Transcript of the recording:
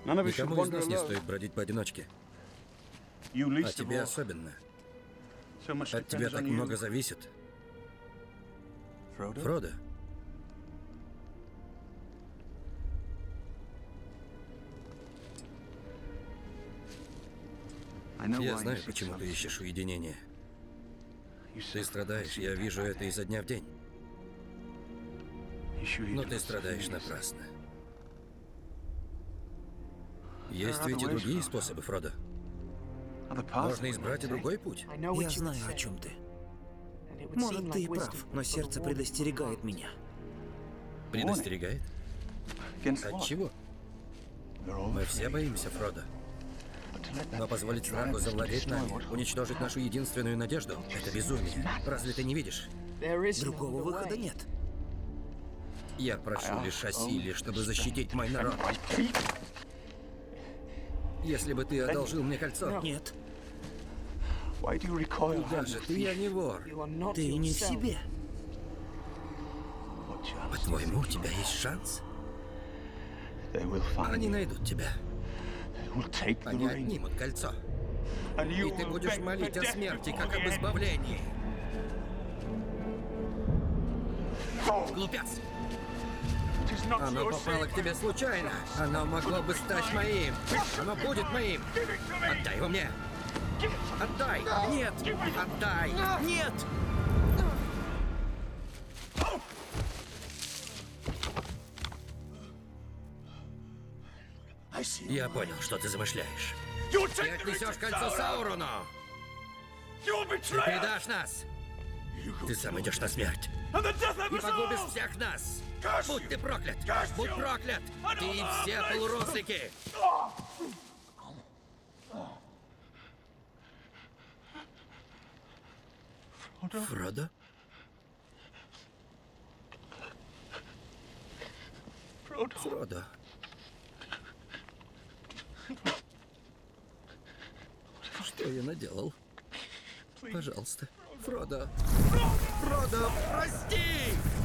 Никому из нас не стоит бродить поодиночке. А тебе особенно. От тебя так много зависит. Фродо. Я знаю, почему ты ищешь уединение. Ты страдаешь, я вижу это изо дня в день. Но ты страдаешь напрасно. Есть ведь и другие способы, Фродо. Можно избрать и другой путь. Я знаю, о чем ты. Может, ты и прав, но сердце предостерегает меня. Предостерегает? От чего? Мы все боимся, Фродо. Но позволить страху завладеть нами, уничтожить нашу единственную надежду — это безумие. Разве ты не видишь? Другого выхода нет. Я прошу лишь о силе, чтобы защитить мой народ. Если бы ты одолжил мне кольцо... Нет. Куда же ты? Я не вор. Ты не в себе. По-твоему, у тебя есть шанс? Они найдут тебя. Они отнимут кольцо. И ты будешь молить о смерти, как об избавлении. Глупец! Оно попало к тебе случайно. Оно могло бы стать моим. Оно будет моим. Отдай его мне. Отдай! Нет! Отдай! Нет! Я понял, что ты замышляешь. Ты отнесешь кольцо Саурону! Ты предашь нас! Ты сам идешь на смерть! И погубишь всех нас! Будь ты проклят! Будь проклят! Ты и все полурослики! Фродо? Фродо. Что я наделал? Пожалуйста. Фродо. Фродо, прости!